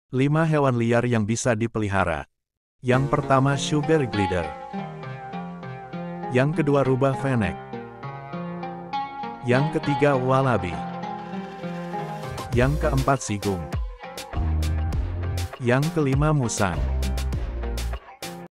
5 hewan liar yang bisa dipelihara. Yang pertama sugar glider. Yang kedua rubah fennec. Yang ketiga wallaby. Yang keempat sigung. Yang kelima musang.